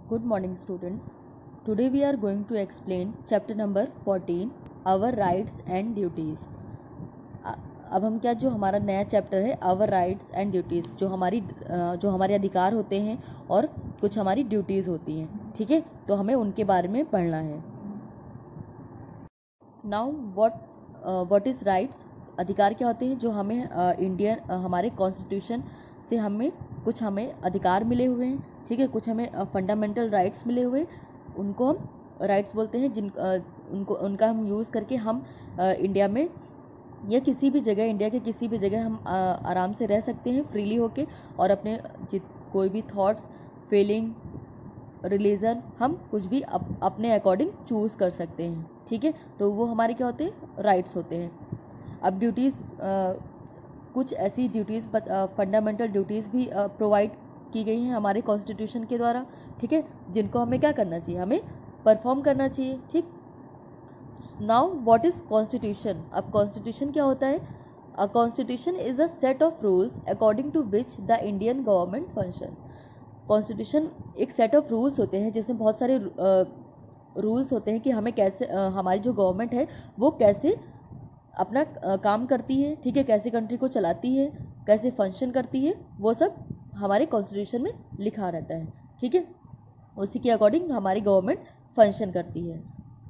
Good morning students. Today we are going to explain chapter number 14 our rights and duties. अब हम क्या जो हमारा नया चैप्टर है our rights and duties जो हमारे अधिकार होते हैं और कुछ हमारी ड्यूटीज़ होती हैं, ठीक है, तो हमें उनके बारे में पढ़ना है. Now what is rights. अधिकार क्या होते हैं जो हमें हमारे कॉन्स्टिट्यूशन से हमें अधिकार मिले हुए हैं, ठीक है, कुछ हमें फंडामेंटल राइट्स मिले हुए, उनको हम राइट्स बोलते हैं. उनका हम यूज़ करके हम इंडिया में या किसी भी जगह, इंडिया के किसी भी जगह हम आराम से रह सकते हैं फ्रीली होके और अपने कोई भी थॉट्स, फीलिंग, रिलीजन हम कुछ भी अपने अकॉर्डिंग चूज़ कर सकते हैं, ठीक है, तो वो हमारे क्या होते हैं, राइट्स होते हैं. अब ड्यूटीज़, कुछ ऐसी ड्यूटीज़ फंडामेंटल ड्यूटीज़ भी प्रोवाइड की गई हैं हमारे कॉन्स्टिट्यूशन के द्वारा, ठीक है, जिनको हमें क्या करना चाहिए, हमें परफॉर्म करना चाहिए. ठीक. Now what is constitution. अब कॉन्स्टिट्यूशन क्या होता है. A constitution is a set of rules according to which the Indian government functions. Constitution एक सेट ऑफ रूल्स होते हैं जिसमें बहुत सारे रूल्स होते हैं कि हमें कैसे हमारी जो गवर्नमेंट है वो कैसे अपना काम करती है, ठीक है, कैसे कंट्री को चलाती है, कैसे फंक्शन करती है, वो सब हमारे कॉन्स्टिट्यूशन में लिखा रहता है, ठीक है, उसी के अकॉर्डिंग हमारी गवर्नमेंट फंक्शन करती है.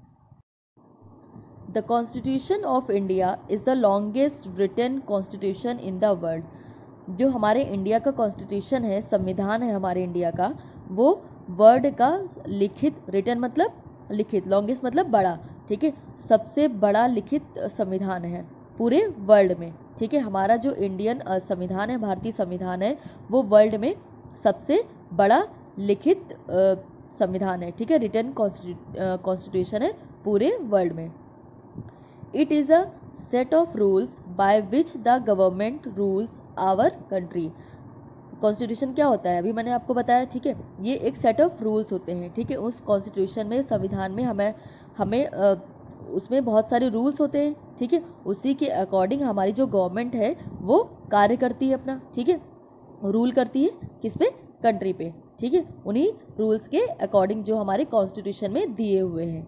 The constitution of India is the longest written constitution in the world. जो हमारे इंडिया का कॉन्स्टिट्यूशन है, संविधान है हमारे इंडिया का, वो वर्ल्ड का लिखित, रिटन मतलब लिखित, लॉन्गेस्ट मतलब बड़ा, ठीक है, सबसे बड़ा लिखित संविधान है पूरे वर्ल्ड में, ठीक है. हमारा जो इंडियन संविधान है, भारतीय संविधान है, वो वर्ल्ड में सबसे बड़ा लिखित संविधान है, ठीक है, रिटन कॉन्स्टिट्यूशन है पूरे वर्ल्ड में. It is a set of rules by which the government rules our country. Constitution क्या होता है, अभी मैंने आपको बताया, ठीक है, ये एक सेट ऑफ रूल्स होते हैं, ठीक है. उस कॉन्स्टिट्यूशन में, संविधान में हमें उसमें बहुत सारे रूल्स होते हैं, ठीक है, उसी के अकॉर्डिंग हमारी जो गवर्नमेंट है वो कार्य करती है अपना, ठीक है, रूल करती है किस पे, कंट्री पे, ठीक है, उन्हीं रूल्स के अकॉर्डिंग जो हमारे कॉन्स्टिट्यूशन में दिए हुए हैं.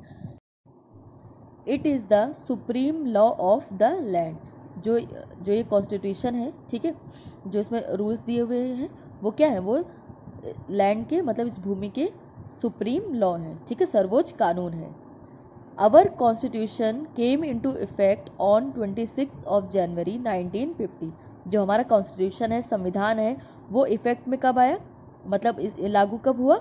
It is the supreme law of the land. जो ये कॉन्स्टिट्यूशन है, ठीक है, जो इसमें रूल्स दिए हुए हैं, वो क्या है, वो लैंड के मतलब इस भूमि के सुप्रीम लॉ है, ठीक है, सर्वोच्च कानून है. Our constitution came into effect on 26 of January 1950. जो हमारा कॉन्स्टिट्यूशन है, संविधान है, वो इफेक्ट में कब आया, मतलब लागू कब हुआ,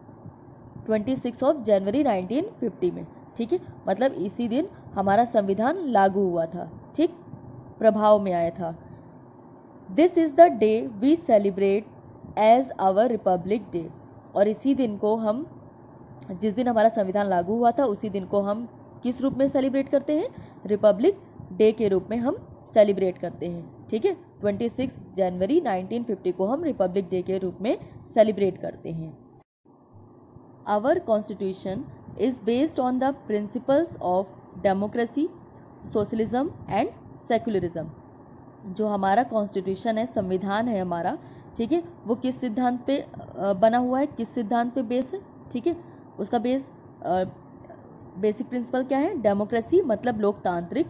26 ऑफ जनवरी 1950 में, ठीक है, मतलब इसी दिन हमारा संविधान लागू हुआ था, ठीक, प्रभाव में आया था. This is the day we celebrate as our republic day. और इसी दिन को हम, जिस दिन हमारा संविधान लागू हुआ था, उसी दिन को हम किस रूप में सेलिब्रेट करते हैं, रिपब्लिक डे के रूप में हम सेलिब्रेट करते हैं, ठीक है. 26 जनवरी 1950 को हम रिपब्लिक डे के रूप में सेलिब्रेट करते हैं. Our constitution is based on the principles of democracy, socialism and secularism. जो हमारा कॉन्स्टिट्यूशन है, संविधान है हमारा, ठीक है, वो किस सिद्धांत पे बना हुआ है, किस सिद्धांत पे बेस है, ठीक है, उसका बेसिक प्रिंसिपल क्या है, डेमोक्रेसी मतलब लोकतांत्रिक,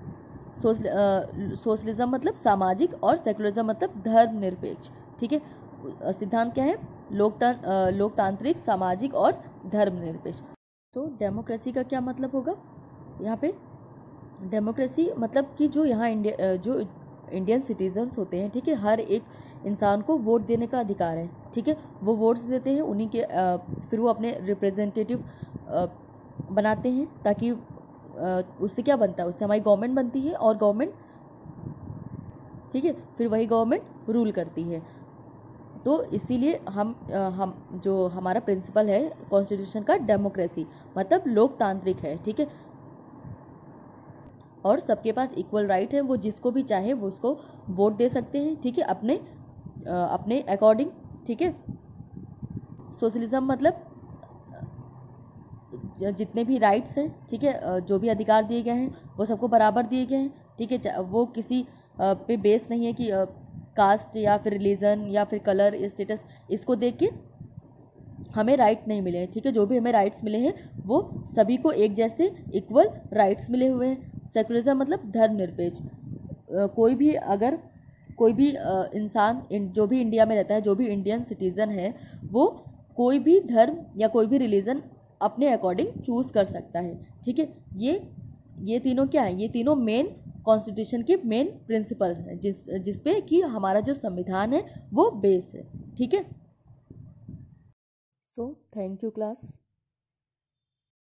सोशलिज्म मतलब सामाजिक, और सेकुलरिज्म मतलब धर्मनिरपेक्ष, ठीक है. सिद्धांत क्या है, लोकतांत्रिक, सामाजिक और धर्मनिरपेक्ष. तो डेमोक्रेसी का क्या मतलब होगा, यहाँ पे डेमोक्रेसी मतलब कि जो यहाँ जो इंडियन सिटीजन्स होते हैं, ठीक है, हर एक इंसान को वोट देने का अधिकार है, ठीक है, वो वोट्स देते हैं, उन्हीं के फिर वो अपने रिप्रेजेंटेटिव बनाते हैं, ताकि उससे क्या बनता है, उससे हमारी गवर्नमेंट बनती है, और गवर्नमेंट, ठीक है, फिर वही गवर्नमेंट रूल करती है. तो इसीलिए हम जो हमारा प्रिंसिपल है कॉन्स्टिट्यूशन का, डेमोक्रेसी मतलब लोकतांत्रिक है, ठीक है, और सबके पास इक्वल राइट है, वो जिसको भी चाहे वो उसको वोट दे सकते हैं, ठीक है, अपने अकॉर्डिंग, ठीक है. सोशलिज्म मतलब जितने भी राइट्स हैं, ठीक है, जो भी अधिकार दिए गए हैं वो सबको बराबर दिए गए हैं, ठीक है, वो किसी पे बेस नहीं है कि कास्ट या फिर रिलीजन या फिर कलर, स्टेटस, इसको देख के हमें राइट नहीं मिले हैं, ठीक है। जो भी हमें राइट्स मिले हैं वो सभी को एक जैसे इक्वल राइट्स मिले हुए हैं। सेकुलरिज्म मतलब धर्मनिरपेक्ष। कोई भी इंसान जो भी इंडिया में रहता है, जो भी इंडियन सिटीज़न है, वो कोई भी धर्म या कोई भी रिलीजन अपने अकॉर्डिंग चूज़ कर सकता है, ठीक है। ये तीनों क्या है, ये तीनों मेन कॉन्स्टिट्यूशन के मेन प्रिंसिपल हैं जिस पे कि हमारा जो संविधान है वो बेस है, ठीक है। So thank you class.